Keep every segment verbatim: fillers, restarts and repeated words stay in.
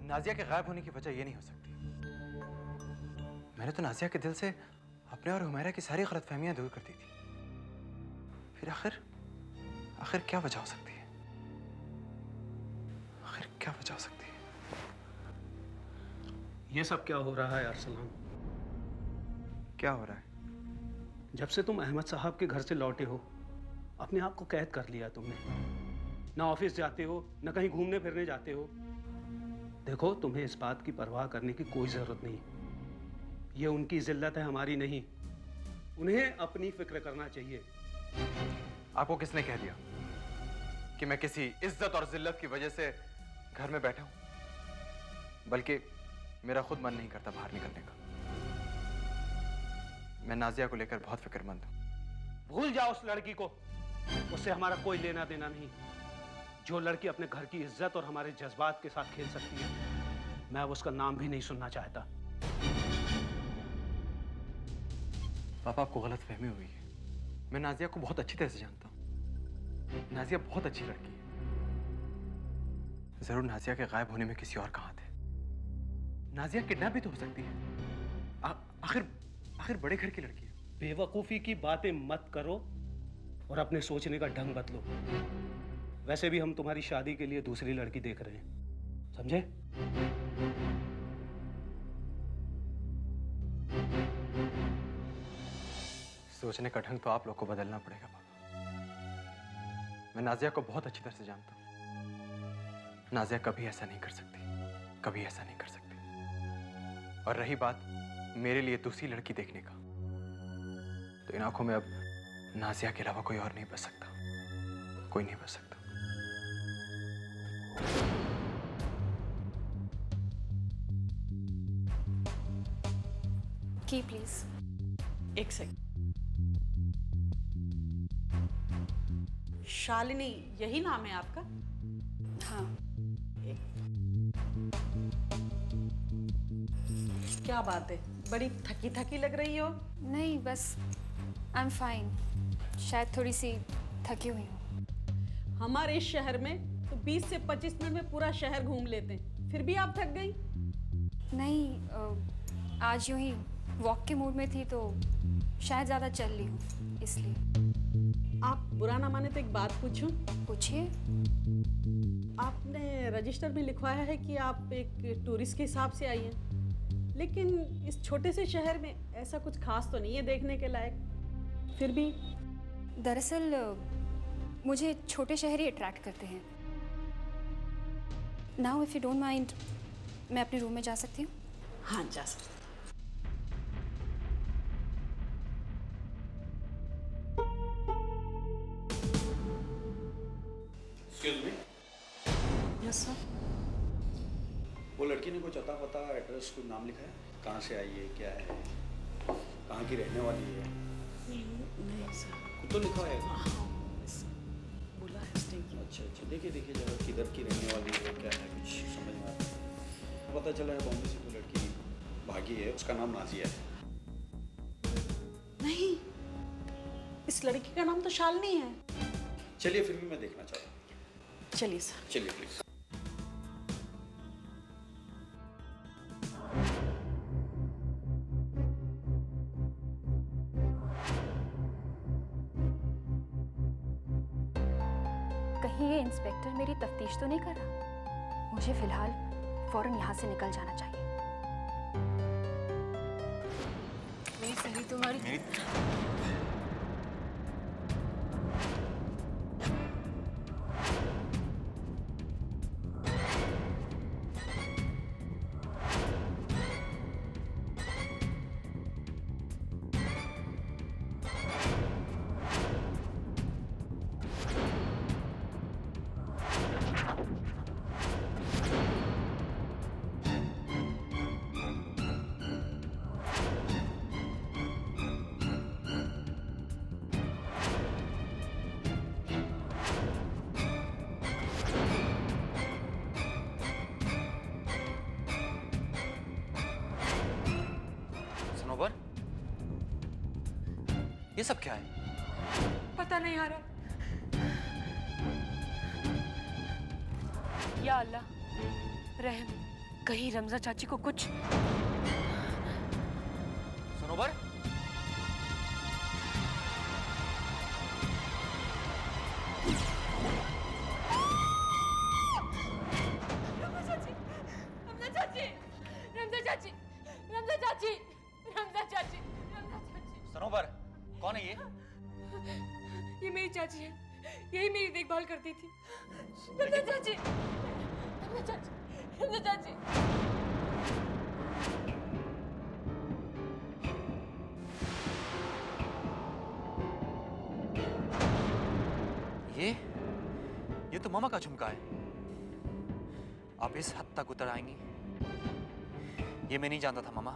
नाजिया के गायब होने की वजह यह नहीं हो सकती। मैंने तो नाजिया के दिल से अपने और हुमैरा की सारी गलतफहमियां दूर कर दी थी। फिर आखिर आखिर क्या वजह हो सकती है? आखिर क्या वजह हो सकती है? ये सब क्या हो रहा है अरसलान? क्या हो रहा है? जब से तुम अहमद साहब के घर से लौटे हो, अपने आप को कैद कर लिया तुमने। ना ऑफिस जाते हो, ना कहीं घूमने फिरने जाते हो। देखो, तुम्हें इस बात की परवाह करने की कोई जरूरत नहीं। ये उनकी जिल्लत है, हमारी नहीं। उन्हें अपनी फिक्र करना चाहिए। आपको किसने कह दिया कि मैं किसी इज्जत और जिल्लत की वजह से घर में बैठा हूं? बल्कि मेरा खुद मन नहीं करता बाहर निकलने का। मैं नाजिया को लेकर बहुत फिक्रमंद हूं। भूल जाओ उस लड़की को। उससे हमारा कोई लेना देना नहीं। जो लड़की अपने घर की इज्जत और हमारे जज्बात के साथ खेल सकती है, मैं अब उसका नाम भी नहीं सुनना चाहता। पापा, आपको गलत फहमी हुई है। मैं नाजिया को बहुत अच्छी तरह से जानता हूं। नाजिया बहुत अच्छी लड़की है। जरूर नाजिया के गायब होने में किसी और का हाथ है। नाजिया किडनैप भी तो हो सकती है। आखिर आखिर बड़े घर की लड़की है। बेवकूफी की बातें मत करो और अपने सोचने का ढंग बदलो। वैसे भी हम तुम्हारी शादी के लिए दूसरी लड़की देख रहे हैं, समझे? सोचने का ढंग तो आप लोग को बदलना पड़ेगा पापा। मैं नाजिया को बहुत अच्छी तरह से जानता हूं। नाजिया कभी ऐसा नहीं कर सकती, कभी ऐसा नहीं कर सकती। और रही बात मेरे लिए दूसरी लड़की देखने का, तो इन आंखों में अब नाजिया के अलावा कोई और नहीं बच सकता। कोई नहीं बच सकता। की प्लीज। एक सेकंड। शालिनी, यही नाम है आपका? हाँ। एक। क्या बात है, बड़ी थकी थकी लग रही हो। नहीं, बस आई एम फाइन। शायद थोड़ी सी थकी हुई हूँ। हमारे इस शहर में तो बीस से पच्चीस मिनट में पूरा शहर घूम लेते हैं, फिर भी आप थक गई? नहीं, आज यूं ही वॉक के मूड में थी तो शायद ज़्यादा चल ली हूँ, इसलिए। आप बुरा ना माने तो एक बात पूछूं? पूछिए। आपने रजिस्टर में लिखवाया है कि आप एक टूरिस्ट के हिसाब से आई हैं, लेकिन इस छोटे से शहर में ऐसा कुछ खास तो नहीं है देखने के लायक, फिर भी। दरअसल मुझे छोटे शहर ही अट्रैक्ट करते हैं। Now if you don't mind, मैं अपने रूम में जा सकती हूँ? हाँ, जा सकती। Excuse me. Yes sir. वो लड़की ने कुछ अता पता, एड्रेस, कुछ नाम लिखा है? कहाँ से आई है, क्या है, कहाँ की रहने वाली है? नहीं सर। कुछ तो लिखा है ना? हाँ, बोला है उसने। अच्छा अच्छा, देखिए देखिए जरा, किधर की रहने वाली है, क्या है, कुछ समझ में आता है। पता चला है बॉम्बे से कोई लड़की भागी है, उसका नाम नाजिया है। नहीं, इस लड़की का नाम तो शालिनी है। चलिए, फिर भी मैं देखना चाहता हूँ। चलिए सर। चलिए प्लीज। कहीं ये इंस्पेक्टर मेरी तफ्तीश तो नहीं कर रहा? मुझे फिलहाल फौरन यहाँ से निकल जाना चाहिए। मेरी सही तुम्हारी मेरी... ये सब क्या है? पता नहीं आ रहा। या अल्लाह, रहम कहीं रमजा चाची को कुछ। सनोबर, रमजा चाची, रमजा चाची, रमजा चाची, रमजा चाची, रमजा चाची, रमजा चाची। सनोबर, कौन है ये? ये मेरी चाची है, यही मेरी देखभाल करती थी। रमजा चाची, रमजा चाची, रमजा चाची। ये ये तो मामा का झुमका है। आप इस हद तक उतर आएंगी, ये मैं नहीं जानता था मामा।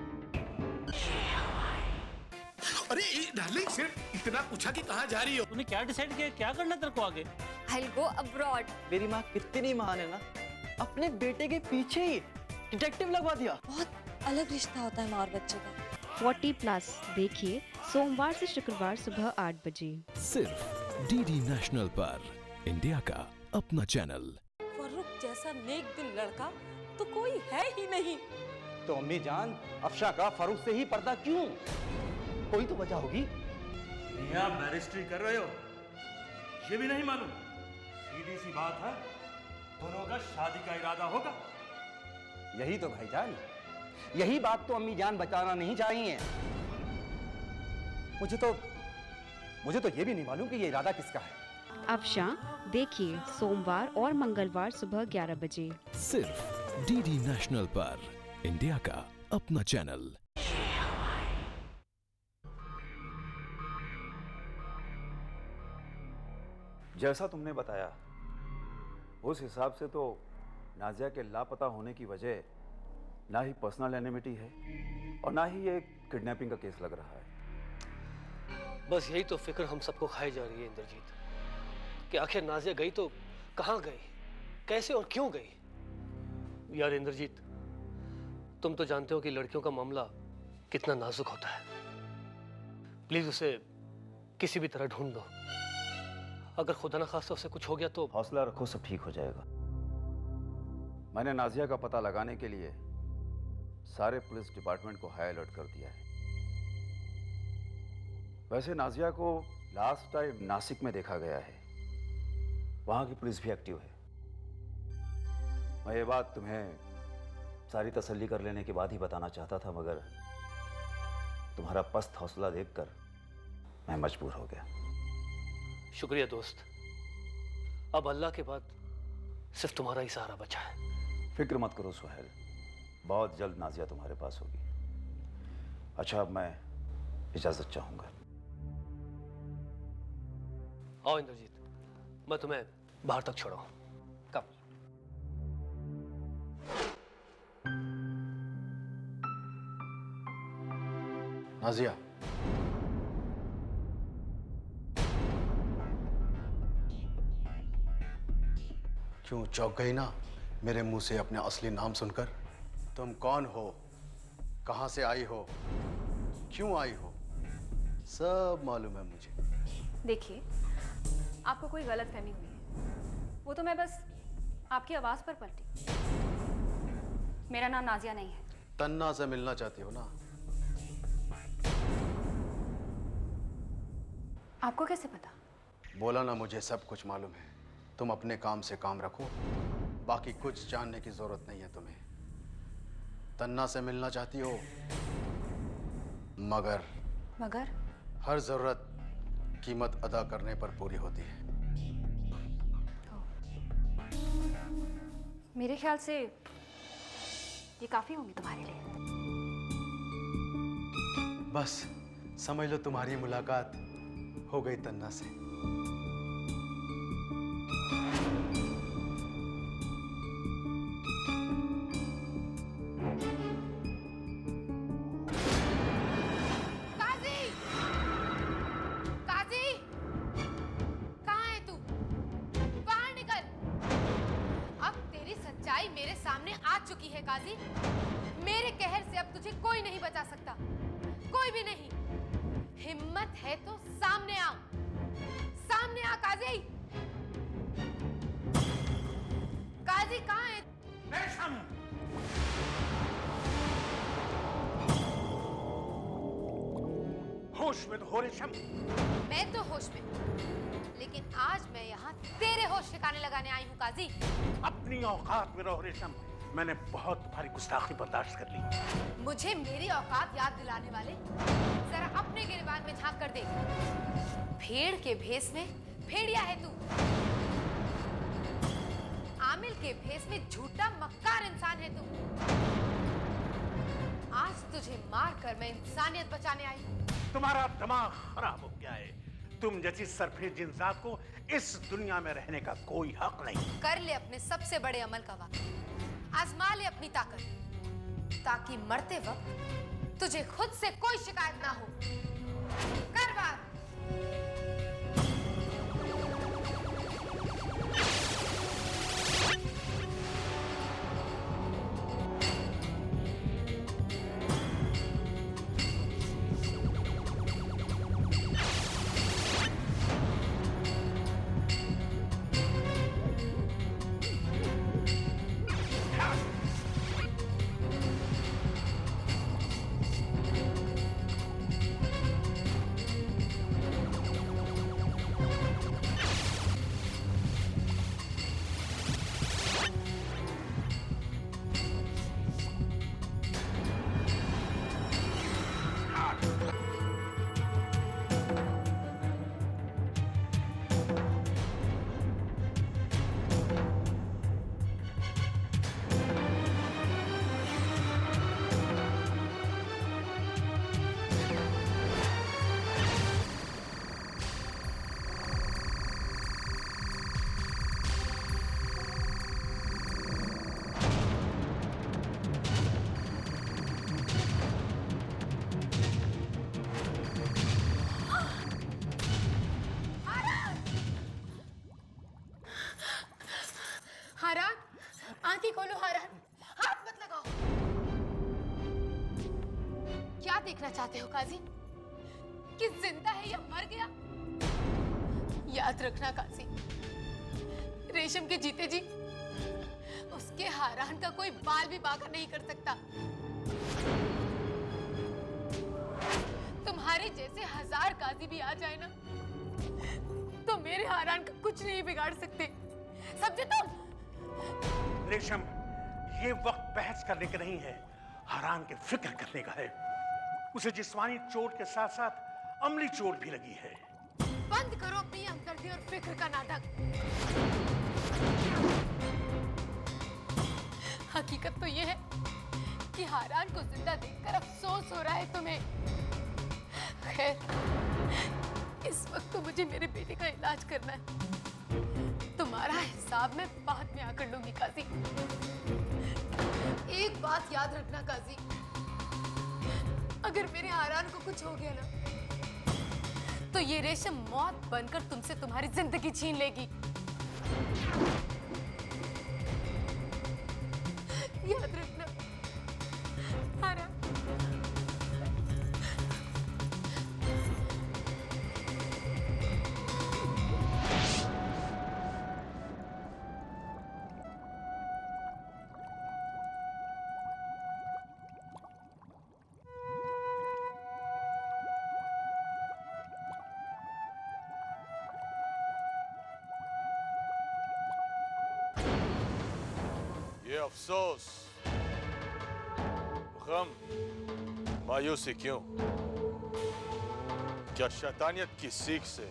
अरे डार्लिंग, सिर्फ इतना पूछा कि कहाँ जा रही हो? तूने क्या डिसाइड किया, क्या करना तेरे को आगे? I'll go abroad. मेरी माँ कितनी महान है ना, अपने बेटे के पीछे ही डिटेक्टिव लगवा दिया। बहुत अलग रिश्ता होता है माँ और बच्चे का। फोर्टी प्लस देखिए सोमवार से शुक्रवार सुबह आठ बजे सिर्फ डीडी नेशनल पर, इंडिया का अपना चैनल। फर्रुख जैसा नेक दिल लड़का तो कोई है ही नहीं। तो अम्मी जान, अफशा का फरूख से ही पर्दा क्यों? कोई तो वजह होगी। यहाँ बैरिस्ट्री कर रहे हो, ये भी नहीं मालूम? सीधी सी बात है, दोनों का शादी का इरादा होगा। यही तो भाईजान, यही बात तो अम्मी जान बताना नहीं चाहिए। मुझे तो मुझे तो ये भी नहीं मालूम कि ये इरादा किसका है। अफशा देखिए सोमवार और मंगलवार सुबह ग्यारह बजे सिर्फ डीडी नेशनल पर, इंडिया का अपना चैनल। जैसा तुमने बताया उस हिसाब से तो नाजिया के लापता होने की वजह ना ही पर्सनल एनिमिटी है और ना ही ये किडनैपिंग का केस लग रहा है। बस यही तो फिक्र हम सबको खाई जा रही है इंद्रजीत, कि आखिर नाजिया गई तो कहाँ गई, कैसे और क्यों गई। यार इंद्रजीत, तुम तो जानते हो कि लड़कियों का मामला कितना नाजुक होता है। प्लीज उसे किसी भी तरह ढूंढ दो। अगर खुदा न खास्ता उसे कुछ हो गया तो। हौसला रखो, सब ठीक हो जाएगा। मैंने नाजिया का पता लगाने के लिए सारे पुलिस डिपार्टमेंट को हाई अलर्ट कर दिया है। वैसे नाजिया को लास्ट टाइम नासिक में देखा गया है, वहां की पुलिस भी एक्टिव है। मैं ये बात तुम्हें सारी तसल्ली कर लेने के बाद ही बताना चाहता था, मगर तुम्हारा पस्त हौसला देखकर मैं मजबूर हो गया। शुक्रिया दोस्त, अब अल्लाह के बाद सिर्फ तुम्हारा ही सहारा बचा है। फिक्र मत करो सुहेल, बहुत जल्द नाजिया तुम्हारे पास होगी। अच्छा, अब मैं इजाजत चाहूंगा। आओ इंद्रजीत, मैं तुम्हें बाहर तक छोड़ाऊं। कम। नाजिया, क्यों चौंक गई ना मेरे मुंह से अपने असली नाम सुनकर? तुम कौन हो, कहां से आई हो, क्यों आई हो, सब मालूम है मुझे। देखिए, आपको कोई गलतफहमी हुई है, वो तो मैं बस आपकी आवाज पर पलटी। मेरा नाम नाजिया नहीं है। तन्ना से मिलना चाहती हो ना? आपको कैसे पता? बोला ना, मुझे सब कुछ मालूम है। तुम अपने काम से काम रखो, बाकी कुछ जानने की जरूरत नहीं है तुम्हें। तन्ना से मिलना चाहती हो, मगर मगर हर जरूरत कीमत अदा करने पर पूरी होती है। मेरे ख्याल से ये काफी होंगी तुम्हारे लिए। बस समझ लो तुम्हारी मुलाकात हो गई तन्ना से। मेरे सामने आ चुकी है काजी। मेरे कहर से अब तुझे कोई नहीं बचा सकता, कोई भी नहीं। हिम्मत है तो सामने आ, सामने आ काजी। काजी कहाँ है? मेरे सामने होश में तो हो रेशम। मैं तो होश में, लेकिन आज मैं यहाँ तेरे होश ठिकाने लगाने आई हूँ काजी। अपनी औकात में रहो रेशम। मैंने बहुत तुम्हारी गुस्ताखी बर्दाश्त कर ली। मुझे मेरी औकात याद दिलाने वाले जरा अपने गिरबान में झांक कर देख। भेड़ के भेष में भेड़िया है तू, आमिल के भेष में झूठा मक्कार इंसान है तू। आज तुझे मार कर मैं इंसानियत बचाने आई हूँ। तुम्हारा दिमाग खराब हो गया है। तुम जैसी सरफे जिन्सात को इस दुनिया में रहने का कोई हक नहीं। कर ले अपने सबसे बड़े अमल का वादा, आजमा ले अपनी ताकत, ताकि मरते वक्त तुझे खुद से कोई शिकायत ना हो। कर बात। हारान, आंखें खोलो हारान, हाथ मत लगाओ। क्या देखना चाहते हो काजी? कि जिंदा है या मर गया? याद रखना काजी, रेशम के जीते जी उसके हारान का कोई बाल भी बाका नहीं कर सकता। तुम्हारे जैसे हजार काजी भी आ जाए ना, तो मेरे हारान का कुछ नहीं बिगाड़ सकते, समझे तुम? रेशम, ये वक्त बहस करने का नहीं है, हारान के फिक्र करने का है। उसे जिस्मानी चोट के साथ साथ अमली चोट भी लगी है। बंद करो अपनी हमदर्दी और फिक्र का नाटक। हकीकत तो ये है कि हारान को जिंदा देखकर अफसोस हो रहा है तुम्हें। खैर, इस वक्त तो मुझे मेरे बेटे का इलाज करना है। तुम्हारा हिसाब मैं बाद में आकर लूंगी काजी। एक बात याद रखना काजी, अगर मेरे हारान को कुछ हो गया ना, तो ये रेशम मौत बनकर तुमसे तुम्हारी जिंदगी छीन लेगी। याद रखना हारान। ये अफसोस, गम, मायूसी क्यों? क्या शैतानियत की सीख से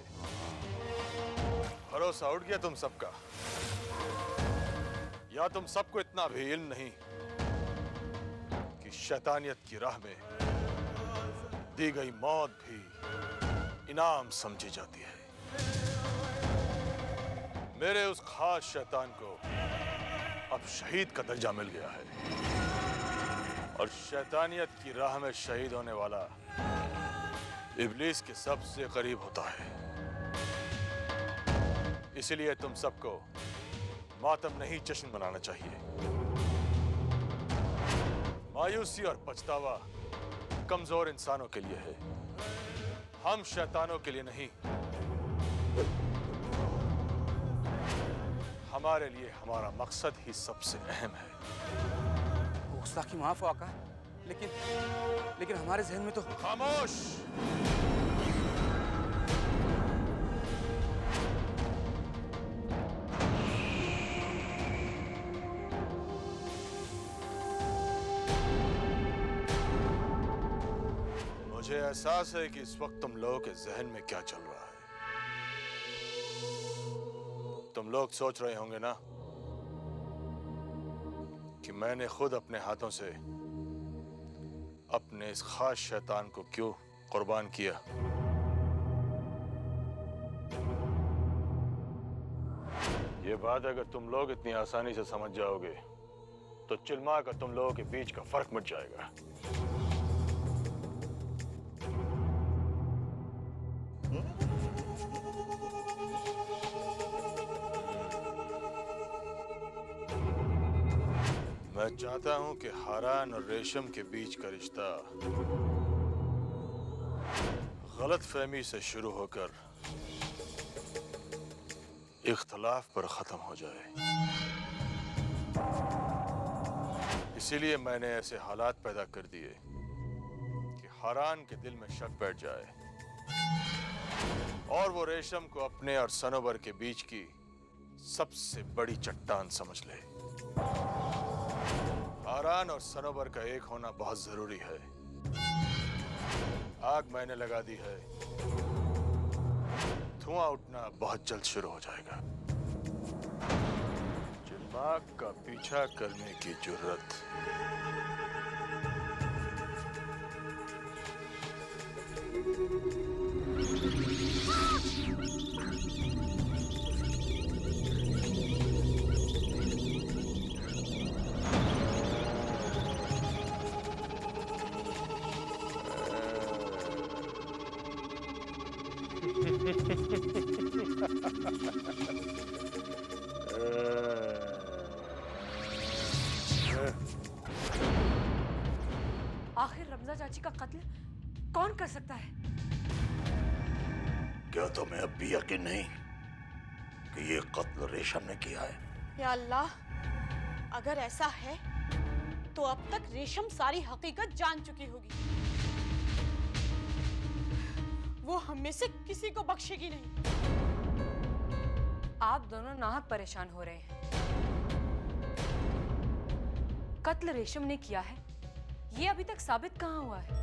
भरोसा उठ गया तुम सबका? या तुम सबको इतना भी इल्म नहीं कि शैतानियत की राह में दी गई मौत भी इनाम समझी जाती है? मेरे उस खास शैतान को अब शहीद का दर्जा मिल गया है, और शैतानियत की राह में शहीद होने वाला इब्लीस के सबसे करीब होता है। इसलिए तुम सबको मातम नहीं जश्न मनाना चाहिए। मायूसी और पछतावा कमजोर इंसानों के लिए है, हम शैतानों के लिए नहीं। हमारे लिए हमारा मकसद ही सबसे अहम है। गुस्ताखी माफ हो आका, लेकिन लेकिन हमारे जहन में तो। खामोश। मुझे एहसास है कि इस वक्त तुम लोगों के जहन में क्या चल रहा है। तुम लोग सोच रहे होंगे ना कि मैंने खुद अपने हाथों से अपने इस खास शैतान को क्यों कुर्बान किया। ये बात अगर तुम लोग इतनी आसानी से समझ जाओगे तो चिलमा का तुम लोगों के बीच का फर्क मिट जाएगा। मैं चाहता हूं कि हारान और रेशम के बीच का रिश्ता गलत फहमी से शुरू होकर इख्तलाफ पर खत्म हो जाए। इसीलिए मैंने ऐसे हालात पैदा कर दिए कि हारान के दिल में शक बैठ जाए और वो रेशम को अपने और सनोबर के बीच की सबसे बड़ी चट्टान समझ ले। हारान और सनोबर का एक होना बहुत जरूरी है। आग मैंने लगा दी है, धुआं उठना बहुत जल्द शुरू हो जाएगा। चिलमाक का पीछा करने की जुर्रत आखिर रमजा चाची का कत्ल कौन कर सकता है? क्या तुम्हें अब भी यकीन नहीं कि ये कत्ल रेशम ने किया है? या अल्लाह, अगर ऐसा है तो अब तक रेशम सारी हकीकत जान चुकी होगी। वो हम में से किसी को बख्शेगी नहीं। आप दोनों नाहक परेशान हो रहे हैं। कत्ल रेशम ने किया है, ये अभी तक साबित कहाँ हुआ है?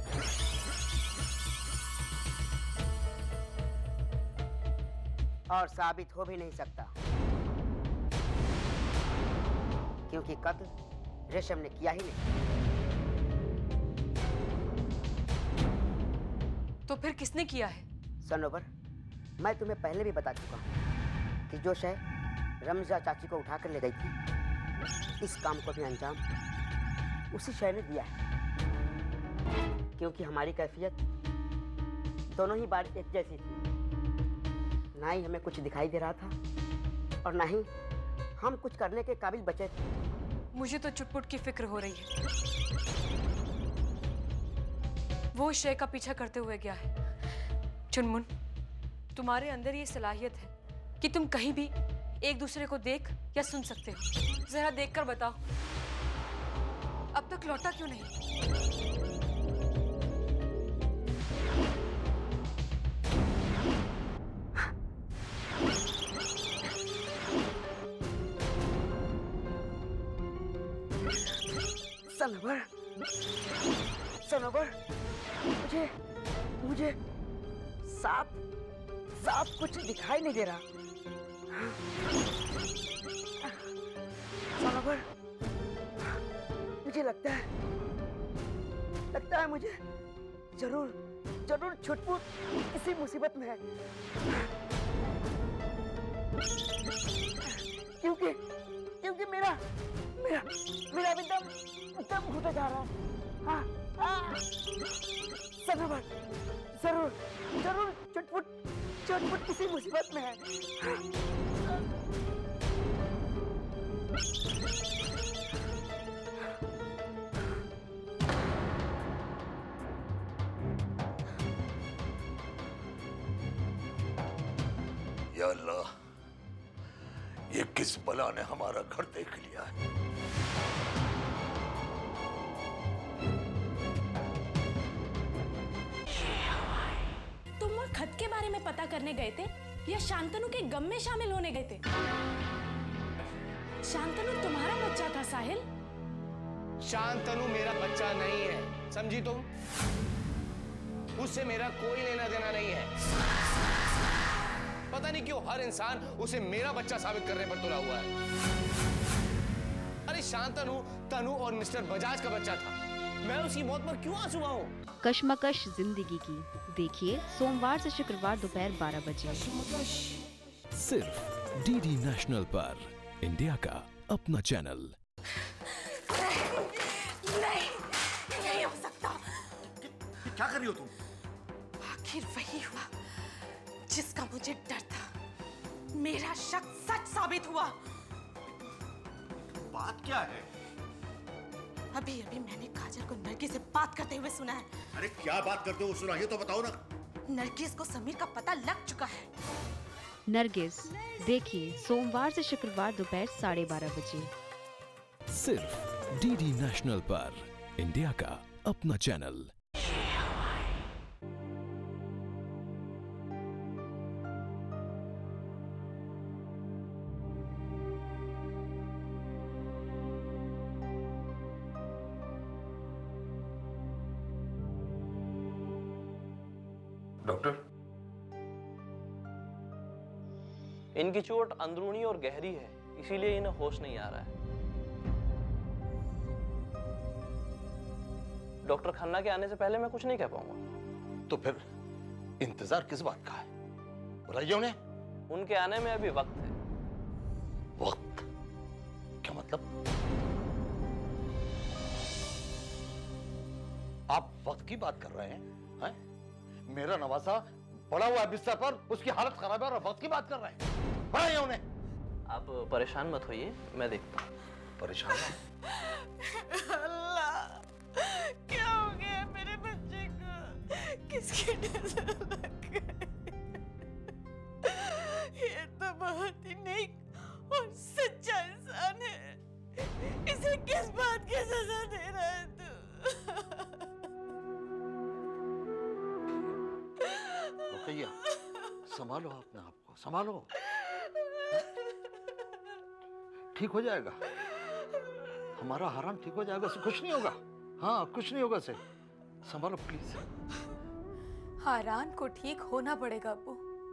और साबित हो भी नहीं सकता, क्योंकि कत्ल रेशम ने किया ही नहीं। तो फिर किसने किया है? सनोबर, मैं तुम्हें पहले भी बता चुका हूँ कि जो शय रमजा चाची को उठाकर ले गई थी, इस काम को भी अंजाम उसी शय ने दिया है। क्योंकि हमारी कैफियत दोनों ही बार एक जैसी थी। ना ही हमें कुछ दिखाई दे रहा था और ना ही हम कुछ करने के काबिल बचे थे। मुझे तो चुटपुट की फिक्र हो रही है। वो शय का पीछा करते हुए गया है। चुनमुन, तुम्हारे अंदर ये सलाहियत है कि तुम कहीं भी एक दूसरे को देख या सुन सकते हो। जरा देखकर बताओ, अब तक लौटा क्यों नहीं? सनोबर, सनोबर, मुझे मुझे साफ साफ कुछ दिखाई नहीं दे रहा। सनोबर, मुझे लगता है लगता है मुझे जरूर जरूर छुटपुट किसी मुसीबत में है। क्योंकि क्योंकि मेरा मेरा मेरा भी दम दम घुटा जा रहा है। हाँ, हाँ। सनोबर, जरूर जरूर चुटपुट चुटपुट किसी मुसीबत में है। या अल्लाह, ये किस बला ने हमारा घर देख लिया है? मौत के बारे में पता करने गए थे या शांतनु के गम में शामिल होने गए थे? शांतनु तुम्हारा बच्चा था साहिल। शांतनु मेरा बच्चा नहीं है, समझी तुम? उससे मेरा कोई लेना देना नहीं है। पता नहीं क्यों हर इंसान उसे मेरा बच्चा साबित करने पर तुला हुआ है। अरे शांतनु तनु और मिस्टर बजाज का बच्चा था, मैं उसकी मौत पर क्यों आंसू बहाऊं? कश्मकश जिंदगी की देखिए सोमवार से शुक्रवार दोपहर बारह बजे सिर्फ डीडी नेशनल पर, इंडिया का अपना चैनल। नहीं, नहीं हो सकता। क्या कर रही हो तुम? आखिर वही हुआ जिसका मुझे डर था। मेरा शक सच साबित हुआ। बात क्या है? अभी अभी मैंने काजल को नरगिस से बात करते हुए सुना है। अरे क्या बात करते हो सुना, ये तो बताओ ना। नरगिस को समीर का पता लग चुका है। नरगिस देखिए सोमवार से शुक्रवार दोपहर साढ़े बारह बजे सिर्फ डीडी नेशनल पर, इंडिया का अपना चैनल। डॉक्टर, इनकी चोट अंदरूनी और गहरी है, इसीलिए इन्हें होश नहीं आ रहा है। डॉक्टर खन्ना के आने से पहले मैं कुछ नहीं कह पाऊंगा। तो फिर इंतजार किस बात का है? बुलाइए उन्हें। उनके आने में अभी वक्त है। वक्त? क्या मतलब? आप वक्त की बात कर रहे हैं, हैं? मेरा नवासा पड़ा हुआ है बिस्तर पर, उसकी हालत खराब है और वक्त की बात कर रहे हैं। बुलाइए उन्हें। आप परेशान मत होइए, मैं देखता हूँ। परेशान? अल्लाह, क्या हो गया मेरे बच्चे को? किसकी नजर लग गई? ये तो बहुत ही नेक और सच्चा इंसान है। इसे किस बात की सजा दे रहा है तू? रुकैया, संभालो अपने आप को, संभालो। ठीक हो जाएगा, हमारा हराम ठीक हो जाएगा, से कुछ नहीं होगा। हाँ, कुछ नहीं होगा, से संभालो प्लीज। हारान को ठीक होना पड़ेगा अब्बू।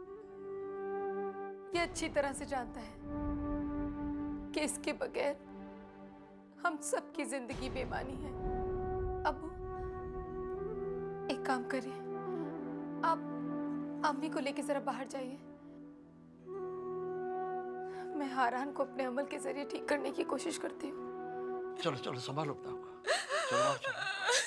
ये अच्छी तरह से जानता है कि इसके बगैर हम सबकी जिंदगी बेमानी है। अब्बू एक काम करिए, आप अम्मी को लेके जरा बाहर जाइए। मैं हारान को अपने अमल के जरिए ठीक करने की कोशिश करती हूँ। चलो चलो, संभालो अपने आप को। चलो आप चलो।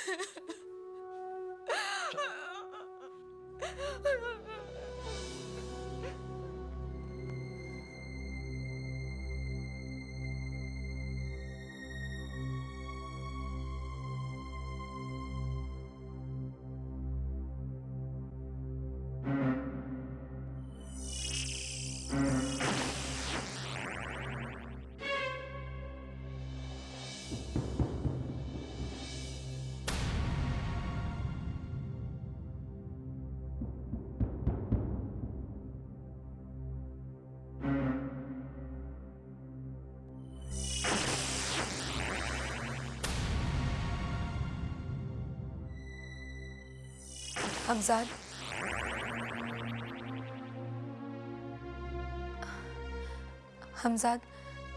हमजाद, हमजाद,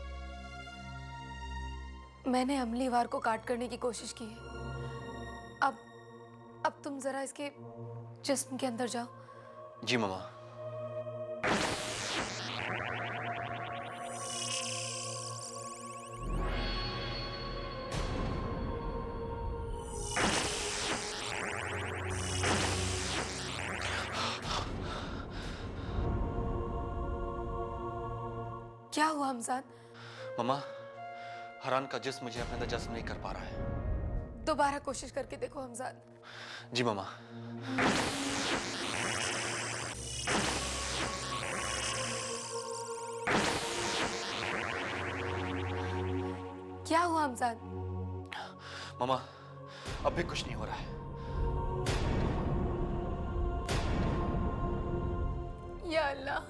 मैंने अमली वार को काट करने की कोशिश की है। अब अब तुम जरा इसके जिस्म के अंदर जाओ। जी मामा। क्या हुआ हमजाद? मामा, हरान का जिस्म मुझे अपने अंदर जज्ब नहीं कर पा रहा है। दोबारा कोशिश करके देखो हमजाद। जी मामा। क्या हुआ हमजाद? मामा, अब भी कुछ नहीं हो रहा है। अल्लाह,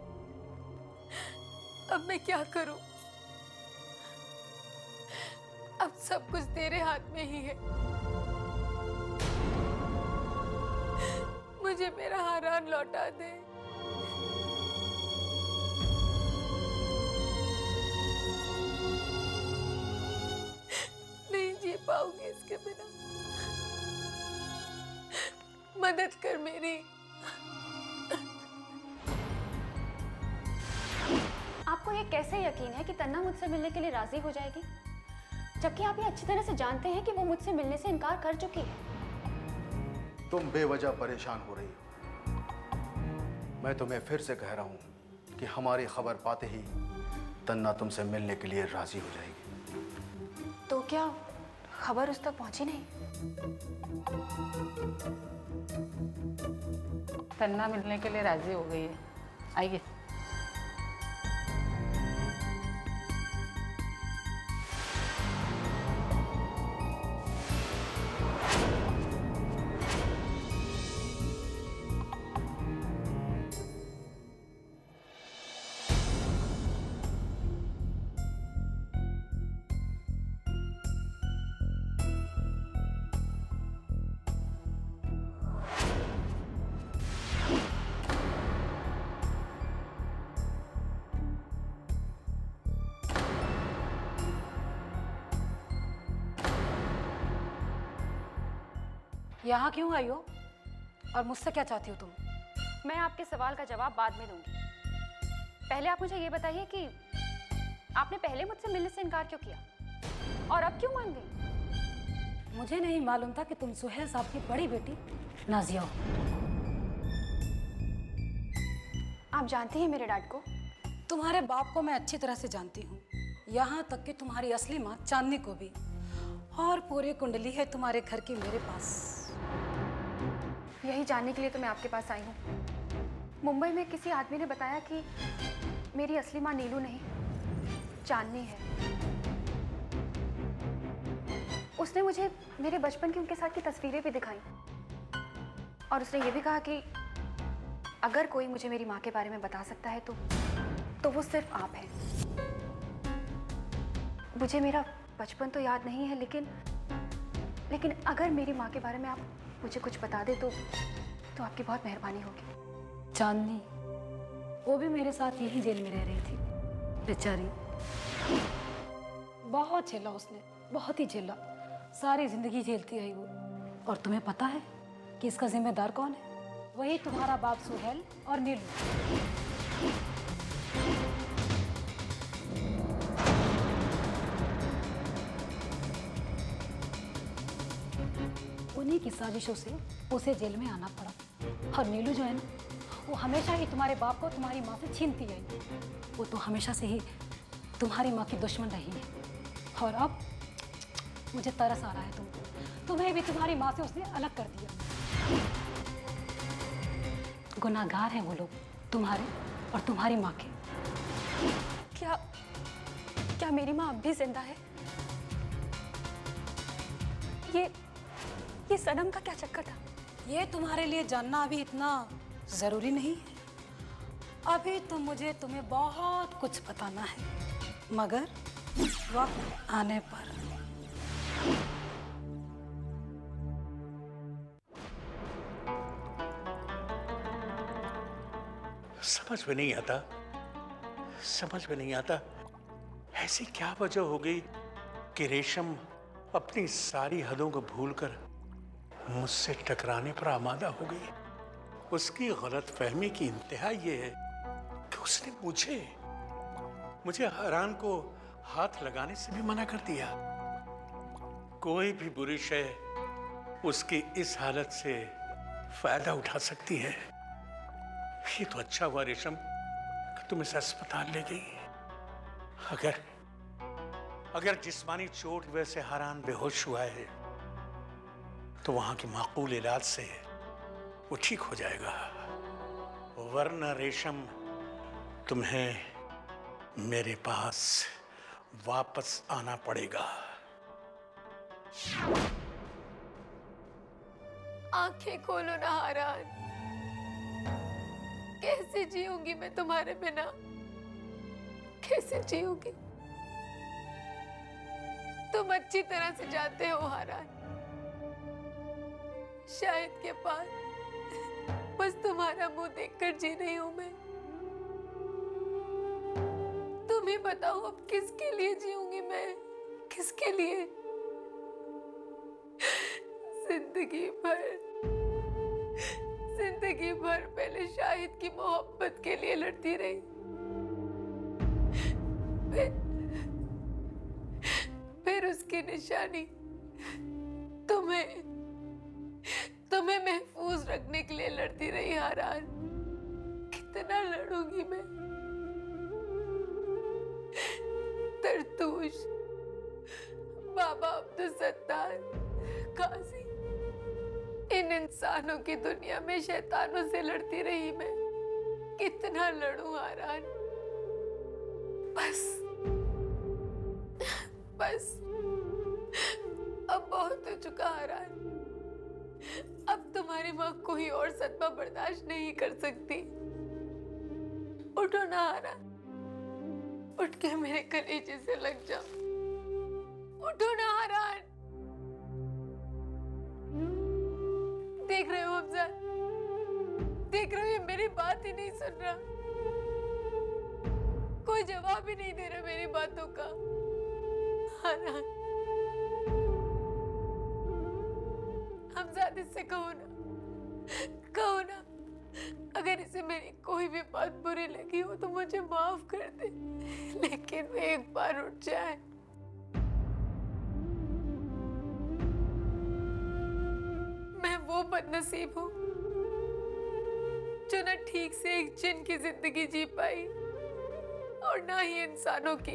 अब मैं क्या करूं? अब सब कुछ तेरे हाथ में ही है। मुझे मेरा हारान लौटा दे। नहीं जी पाऊंगी इसके बिना। मदद कर मेरी। आपको ये कैसे यकीन है कि तन्ना मुझसे मिलने के लिए राजी हो जाएगी, जबकि आप ये अच्छी तरह से जानते हैं कि वो मुझसे मिलने से इनकार कर चुकी है? तुम बेवजह परेशान हो रही हो। मैं तुम्हें फिर से कह रहा हूं कि हमारी खबर पाते ही तन्ना तुमसे मिलने के लिए राजी हो जाएगी। तो क्या खबर उस तक पहुंची नहीं? तन्ना मिलने के लिए राजी हो गई है। आइए। यहाँ क्यों आई हो और मुझसे क्या चाहती हो तुम? मैं आपके सवाल का जवाब बाद में दूंगी। पहले आप मुझे ये बताइए कि आपने पहले मुझसे मिलने से इनकार क्यों किया और अब क्यों मान गई? मुझे नहीं मालूम था कि तुम सुहेल साहब की बड़ी बेटी नाजिया हो। आप जानती हैं मेरे डैड को? तुम्हारे बाप को मैं अच्छी तरह से जानती हूँ, यहाँ तक कि तुम्हारी असली माँ चांदनी को भी, और पूरी कुंडली है तुम्हारे घर की मेरे पास। यही जानने के लिए तो मैं आपके पास आई हूँ। मुंबई में किसी आदमी ने बताया कि मेरी असली माँ नीलू नहीं, चांदनी है। उसने मुझे मेरे बचपन की उनके साथ की तस्वीरें भी दिखाई और उसने ये भी कहा कि अगर कोई मुझे मेरी माँ के बारे में बता सकता है तो तो वो सिर्फ आप हैं। मुझे मेरा बचपन तो याद नहीं है, लेकिन लेकिन अगर मेरी माँ के बारे में आप मुझे कुछ बता दे तो तो आपकी बहुत मेहरबानी होगी। चांदनी, वो भी मेरे साथ यही जेल में रह रही थी बेचारी। बहुत झेला उसने, बहुत ही झेला, सारी जिंदगी झेलती आई वो। और तुम्हें पता है कि इसका जिम्मेदार कौन है? वही तुम्हारा बाप सुहेल और नीलू। उन्हीं की साजिशों से उसे जेल में आना पड़ा। और नीलू जो है ना, वो हमेशा ही तुम्हारे बाप को तुम्हारी माँ से छीनती आई। वो तो हमेशा से ही तुम्हारी माँ की दुश्मन रही है। और अब मुझे तरस आ रहा है तुमको, तुम्हें भी तुम्हारी माँ से उसने अलग कर दिया। गुनाहगार हैं वो लोग, तुम्हारे और तुम्हारी माँ के। क्या क्या मेरी माँ अब भी जिंदा है? ये ये सनम का क्या चक्कर था? ये तुम्हारे लिए जानना अभी इतना जरूरी नहीं है। अभी तो मुझे तुम्हें बहुत कुछ बताना है, मगर वक्त आने पर। समझ में नहीं आता, समझ में नहीं आता ऐसी क्या वजह हो गई कि रेशम अपनी सारी हदों को भूलकर मुझसे टकराने पर आमादा हो गई। उसकी गलतफहमी की इंतहा ये है कि उसने मुझे मुझे हरान को हाथ लगाने से भी मना कर दिया। कोई भी बुरी शय उसकी इस हालत से फायदा उठा सकती है। ये तो अच्छा हुआ रेशम कि तुम इसे अस्पताल ले गई। अगर अगर जिस्मानी चोट की वजह से हरान बेहोश हुआ है तो वहां के माकूल इलाज से वो ठीक हो जाएगा, वरना रेशम तुम्हें मेरे पास वापस आना पड़ेगा। आंखें खोलो ना हरान, कैसे जीऊंगी मैं तुम्हारे बिना? कैसे जीऊंगी? तुम अच्छी तरह से जानते हो हारान, शाहिद के पास बस तुम्हारा मुंह देखकर जी रही हूं मैं। तुम ही बताओ अब किसके लिए जीऊंगी मैं? किसके लिए? जिंदगी भर जिंदगी भर पहले शाहिद की मोहब्बत के लिए लड़ती रही, फिर, फिर उसकी निशानी तुम्हें तुम्हें महफूज रखने के लिए लड़ती रही हारान। कितना लड़ूंगी मैं? तरतूश, बाबा अब्दुल सत्तार, काजी, इन इंसानों की दुनिया में शैतानों से लड़ती रही मैं। कितना लड़ूं हारान? बस बस अब बहुत हो चुका हारान। अब तुम्हारी माँ कोई और सदमा बर्दाश्त नहीं कर सकती। उठो ना हारान, उठ के मेरे कलेजे से लग जाओ। उठो ना हारान। देख रहे हो हमजा? देख रहे हो ये मेरी बात ही नहीं सुन रहा, कोई जवाब ही नहीं दे रहा मेरी बातों का। हारान, हमजाद इससे कहो ना, कहो ना, अगर इसे मेरी कोई भी बात बुरी लगी हो तो मुझे माफ कर दे, लेकिन वो एक बार उठ जाए। मैं वो बदनसीब हूँ जो न ठीक से एक जिन की जिंदगी जी पाई और ना ही इंसानों की।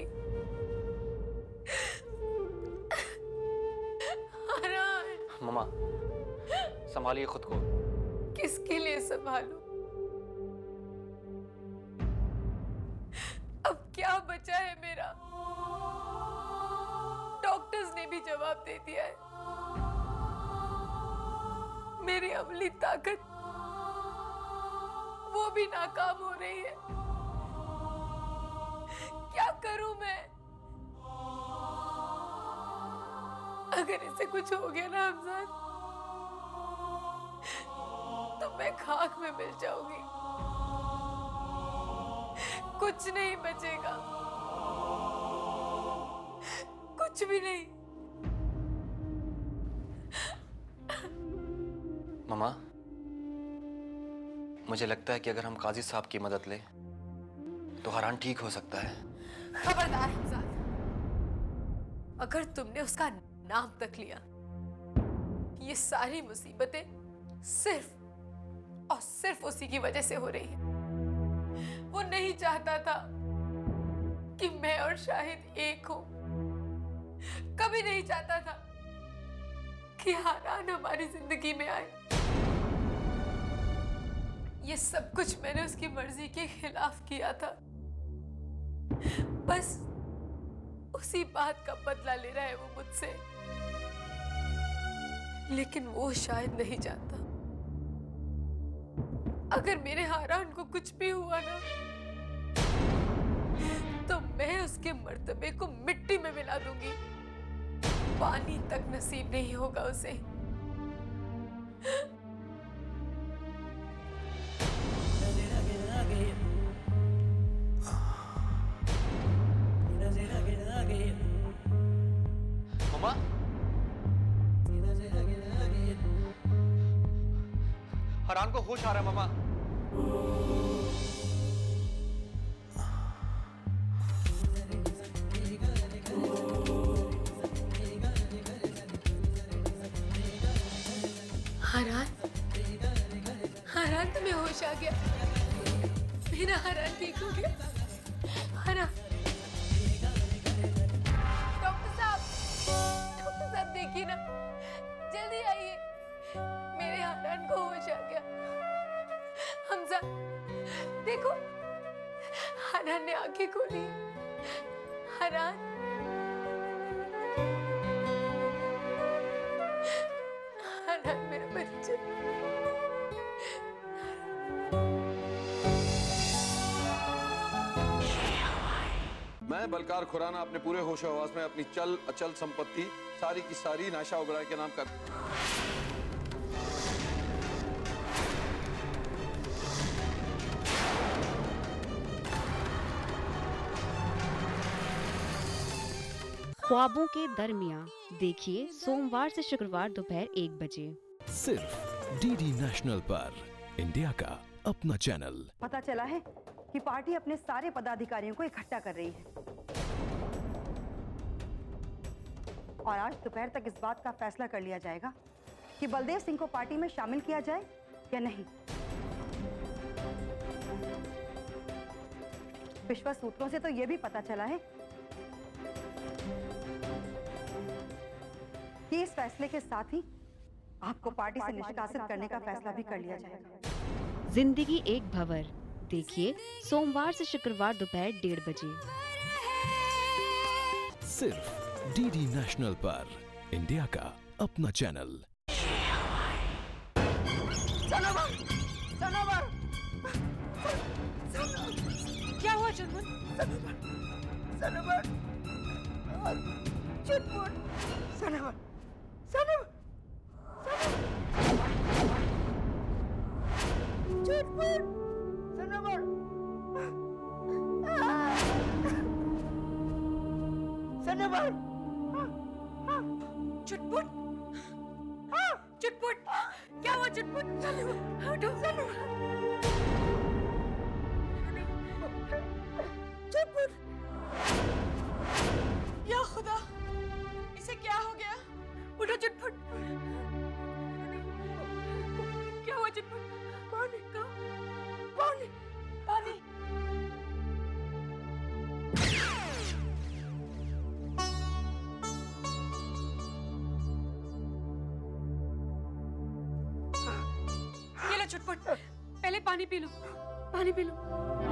हारान, मम्मा संभालिए खुद को। किसके लिए संभालूं? अब क्या बचा है मेरा? डॉक्टर्स ने भी जवाब दे दिया है। मेरी अमली ताकत वो भी नाकाम हो रही है। क्या करूं मैं? अगर इसे कुछ हो गया ना हमजाद, तो मैं खाक में मिल जाऊंगी, कुछ नहीं बचेगा, कुछ भी नहीं। मम्मा, मुझे लगता है कि अगर हम काजी साहब की मदद लें तो हारान ठीक हो सकता है। खबरदार हमजाद, अगर तुमने उसका नाम तक लिया, ये सारी मुसीबतें सिर्फ और सिर्फ उसी की वजह से हो रही है। वो नहीं चाहता था कि मैं और शाहिद एक हो, कभी नहीं चाहता था कि हारान हमारी जिंदगी में आए। ये सब कुछ मैंने उसकी मर्जी के खिलाफ किया था। बस उसी बात का बदला ले रहा है वो मुझसे, लेकिन वो शायद नहीं जानता अगर मेरे हारान को कुछ भी हुआ ना, तो मैं उसके मर्तबे को मिट्टी में मिला दूंगी। पानी तक नसीब नहीं होगा उसे। मम्मा, हारान को होश आ रहा है मम्मा। हारान, हारान तुम्हें होश आ गया? मेरा हारान ठीक हो गया? हारान, डॉक्टर साहब, डॉक्टर साहब देखिए ना, जल्दी आइए, मेरे हारान को होश आ गया। हमजा देखो, हारान ने आंखें खोली। हारान, हारान मेरा बच्चा। बलकार खुराना अपने पूरे होश हवास में अपनी चल अचल संपत्ति सारी की सारी नाशा ओबराय के नाम कर। ख्वाबों के दरमियां देखिए सोमवार से शुक्रवार दोपहर एक बजे सिर्फ डीडी नेशनल पर, इंडिया का अपना चैनल। पता चला है कि पार्टी अपने सारे पदाधिकारियों को इकट्ठा कर रही है और आज दोपहर तक इस बात का फैसला कर लिया जाएगा कि बलदेव सिंह को पार्टी में शामिल किया जाए या नहीं। विश्वस्त सूत्रों से तो यह भी पता चला है कि इस फैसले के साथ ही आपको पार्टी से निष्कासित करने का फैसला भी कर लिया जाएगा। जिंदगी एक भंवर देखिए सोमवार से शुक्रवार दोपहर डेढ़ बजे सिर्फ डीडी नेशनल पर, इंडिया का अपना चैनल। क्या हुआ चुनमुन? सनोवर, चुनमुन, सनोवर, सनोवर, चुनमुन, सनोवर, सनोवर, चुटपुट, चुटपुट, क्या हुआ चुटपुट? उठो, चुटपुट, या खुदा, इसे क्या हो गया? उठो चुटपुट, क्या हुआ चुटपुट? पानी, पानी, पानी। ये लो चुटपुट, पहले पानी पी लो, पानी पी लो।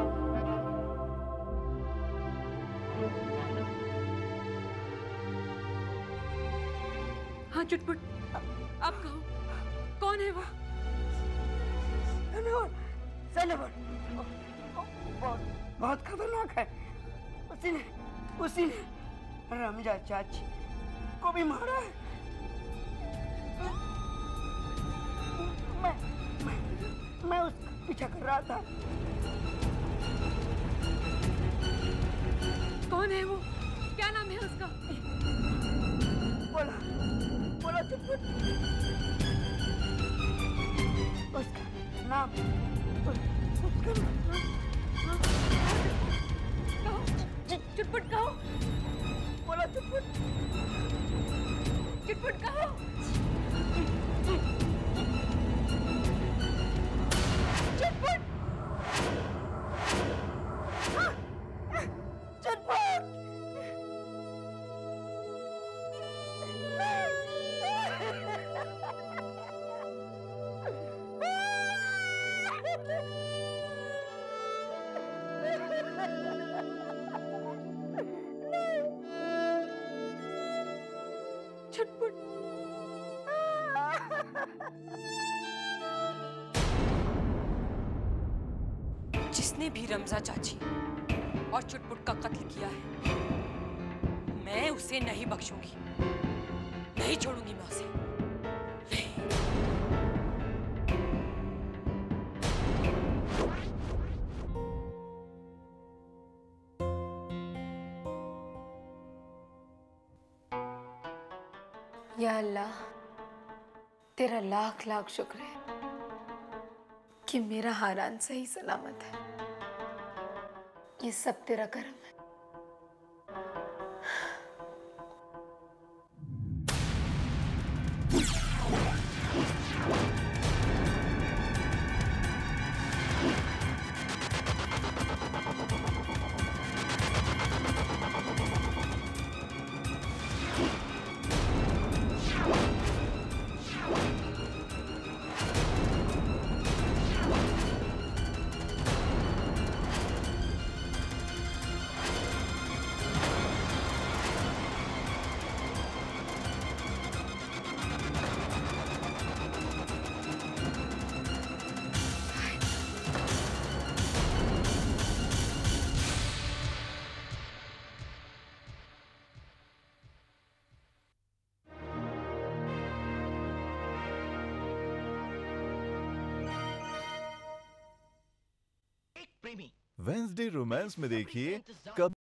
हाँ चुटपुट, अब कहो कौन है वो? सनोवर, सनोवर, बहुत बहुत खतरनाक है। उसी ने उसी ने रमजा चाची को भी मारा है। मैं मैं मैं उसका पीछा कर रहा था। कौन है वो? क्या नाम है उसका? बोला बोला चुटपुट, उसका नाम उसका नाम कहो, चुटपुट कहो, बोला चुटपुट, चुटपुट कहो। चुटपुट, चुटपुट, चुटपुट, जिसने भी रमजा चाची और चुटपुट का कत्ल किया है, मैं उसे नहीं बख्शूंगी, नहीं छोड़ूंगी मैं उसे। या अल्लाह, तेरा लाख लाख शुक्र है कि मेरा हारान सही सलामत है। ये सब तेरा करम है। वेंसडे रोमांस में देखिए कब